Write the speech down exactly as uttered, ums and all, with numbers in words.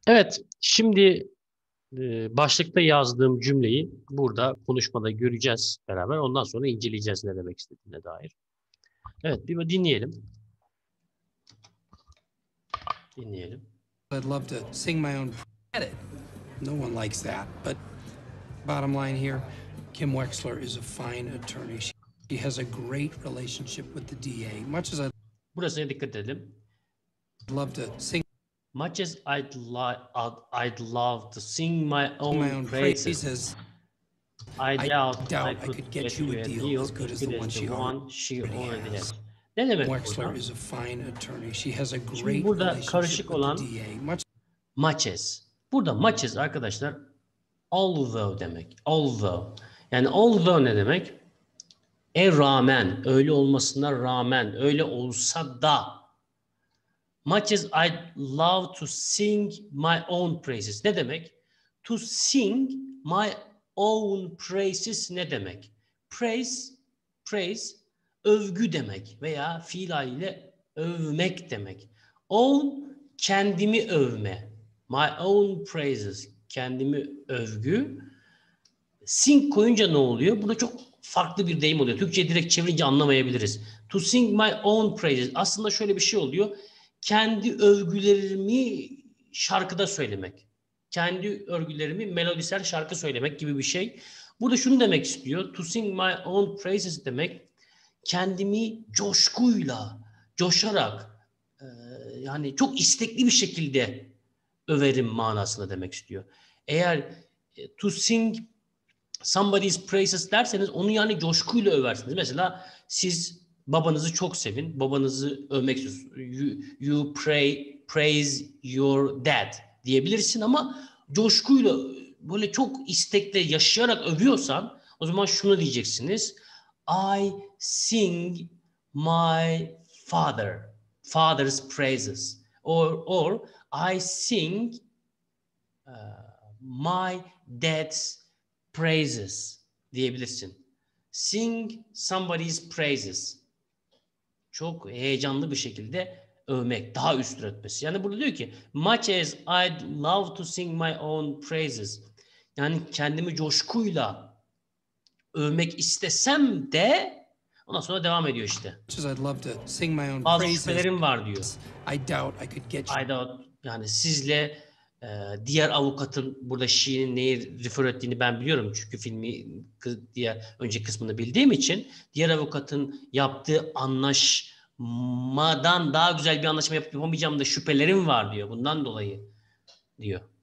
Evet, şimdi e, başlıkta yazdığım cümleyi burada konuşmada göreceğiz beraber. Ondan sonra inceleyeceğiz ne demek istediğine dair. Evet, bir dinleyelim. Dinleyelim. I'd love to sing my own credit. No one likes that, but bottom line here, Kim Wexler is a fine attorney. She has a great relationship with the D A. Much as I'd Burasına dikkat edelim. love to sing Much as I'd, li I'd love to sing my own, my own praises, praises, I doubt, I doubt I could, I could get, get you you a a deal, deal as good as good the as one the she one she already already has. has. Ne demek Wexler burada? is a fine attorney. She has a Şimdi great burada relationship karışık with olan the D A. Much much as. Burada much as arkadaşlar although demek. Although. Yani although ne demek? E rağmen, öyle olmasına rağmen, öyle olsa da. Much as I'd love to sing my own praises. Ne demek? To sing my own praises ne demek? Praise, praise, övgü demek veya fiil haliyle övmek demek. Own, kendimi övme. My own praises, kendimi övgü. Sing koyunca ne oluyor? Burada çok farklı bir deyim oluyor. Türkçe'ye direkt çevirince anlamayabiliriz. To sing my own praises. Aslında şöyle bir şey oluyor. Kendi övgülerimi şarkıda söylemek. Kendi övgülerimi melodisel şarkı söylemek gibi bir şey. Burada şunu demek istiyor. To sing my own praises demek kendimi coşkuyla, coşarak, e, yani çok istekli bir şekilde överim manasında demek istiyor. Eğer e, to sing somebody's praises derseniz onu yani coşkuyla översiniz. Mesela siz babanızı çok sevin. Babanızı övmek istiyorsunuz. You, you pray, praise your dad diyebilirsin ama coşkuyla böyle çok istekle yaşayarak övüyorsan o zaman şunu diyeceksiniz. I sing my father, father's praises. Or, or I sing uh, my dad's praises diyebilirsin. Sing somebody's praises. Çok heyecanlı bir şekilde övmek, daha üst rütbesi. Yani burada diyor ki much as I'd love to sing my own praises. Yani kendimi coşkuyla övmek istesem de ondan sonra devam ediyor işte. as I'd love to sing my own Bazı praises, şüphelerim var diyor. I doubt I could get you. I doubt yani sizle e, diğer avukatın burada she'nin neyi refer ettiğini ben biliyorum. Çünkü filmi diye önceki kısmını bildiğim için diğer avukatın yaptığı anlaşmadan daha güzel bir anlaşma yapıp yapamayacağım da şüphelerim var diyor. Bundan dolayı diyor.